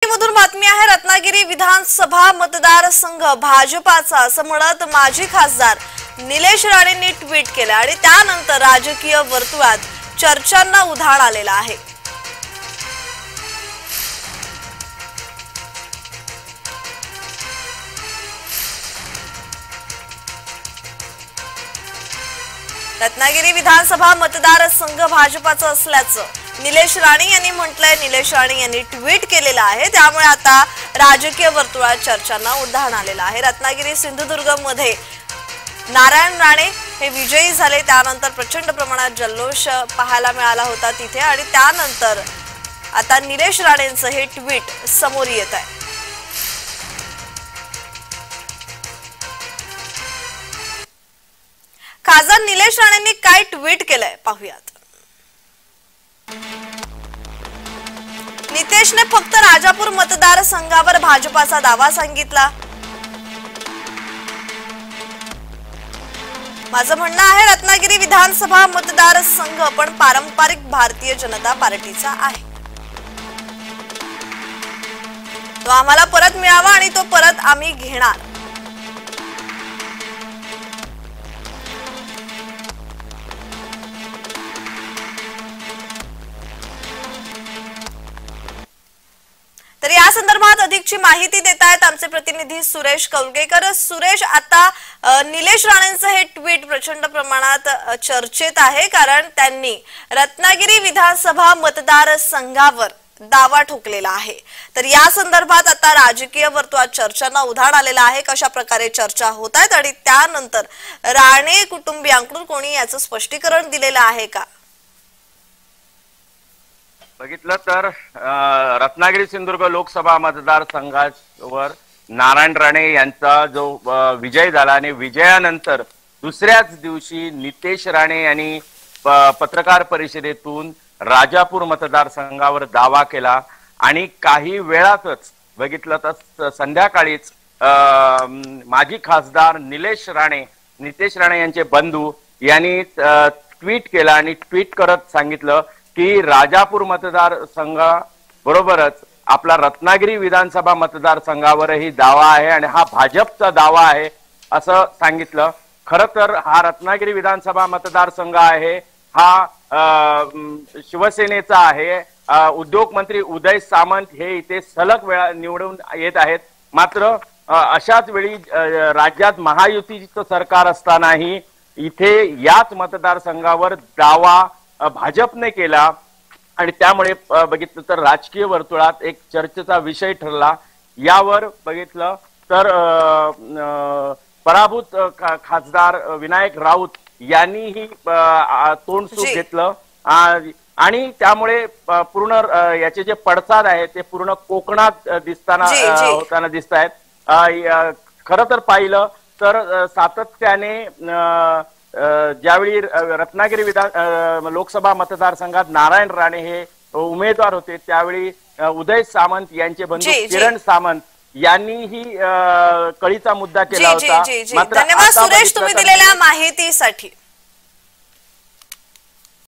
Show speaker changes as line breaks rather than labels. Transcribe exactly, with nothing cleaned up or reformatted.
रत्नागिरीमधून बातमी आहे। रत्नागिरी विधानसभा मतदारसंघ भाजपाचा असं म्हणत माजी खासदार निलेश राणेंनी ट्विट केलं आणि त्यानंतर राजकीय वर्तुळात चर्चांना उधाण आलेलं आहे। रत्नागिरी विधानसभा मतदारसंघ भाजपाचा असल्याचं निलेश राणे यांनी म्हटलंय। निलेश राणे यांनी ट्विट केलेलं आहे, त्यामुळे आता राजकीय वर्तुळात चर्चांना उधाण आलेलं आहे। रत्नागिरी सिंधुदुर्ग मध्ये नारायण राणे हे विजयी झाले, त्यानंतर प्रचंड प्रमाणात जल्लोष पाहायला मिळाला होता तिथे आणि त्यानंतर आता निलेश राणेंचं हे ट्विट समोर येत आहे। खासदार निलेश राणेंनी काय ट्विट केलंय पाहूयात। नितेशने फक्त राजापूर मतदारसंघावर भाजपाचा दावा सांगितला। माझं म्हणणं आहे रत्नागिरी विधानसभा मतदारसंघ पण पारंपरिक भारतीय जनता पार्टीचा आहे, तो आम्हाला परत मिळावा आणि तो परत आम्ही घेणार। तर या संदर्भात अधिकची माहिती देत आहेत आमचे प्रतिनिधी सुरेश कौलगेकर। सुरेश, आता निलेश राणेंचं हे ट्विट प्रचंड प्रमाणात चर्चेत आहे, कारण त्यांनी रत्नागिरी विधानसभा मतदारसंघावर दावा ठोकलेला आहे। तर या संदर्भात आता राजकीय वर्तुळात चर्चांना उधाण आलेलं आहे। कशा प्रकारे चर्चा होत आहेत आणि त्यानंतर राणे कुटुंबियांकडून कोणी याचं स्पष्टीकरण दिलेलं आहे का?
बघितलं तर रत्नागिरी सिंधुदुर्ग लोकसभा मतदारसंघावर नारायण राणे यांचा जो विजय झाला आणि विजयानंतर दुसऱ्याच दिवशी नितेश राणे यांनी पत्रकार परिषदेतून राजापूर मतदारसंघावर दावा केला आणि काही वेळातच बघितलं तर संध्याकाळीच माजी खासदार निलेश राणे नितेश राणे यांचे बंधू यांनी ट्विट केला आणि ट्विट करत सांगितलं की राजापूर मतदारसंघ बरोबरच आपला रत्नागिरी विधानसभा मतदारसंघावरही दावा आहे आणि हा भाजपचा दावा आहे असं सांगितलं। खरं तर हा रत्नागिरी विधानसभा मतदारसंघ आहे हा शिवसेनेचा आहे। उद्योग मंत्री उदय सामंत हे इथे सलग वेळा निवडून येत आहेत, मात्र अशाच वेळी राज्यात महायुतीचं सरकार असतानाही इथे याच मतदारसंघावर दावा भाजपने केला आणि त्यामुळे बघितलं तर राजकीय वर्तुळात एक चर्चेचा विषय ठरला। यावर बघितलं तर पराभूत खासदार विनायक राऊत यांनीही तोंडसूट घेतलं आणि त्यामुळे पूर्ण याचे जे पडसाद आहेत ते पूर्ण कोकणात दिसताना होताना दिसत आहेत। खरं तर पाहिलं तर सातत्याने ज्यावेळी रत्नागिरी विधान लोकसभा मतदारसंघात नारायण राणे हे उमेदवार होते त्यावेळी उदय सामंत यांचे बंधू किरण सामंत यांनीही कळीचा मुद्दा केला होता।
धन्यवाद सुरेश तुम्ही दिलेल्या माहितीसाठी।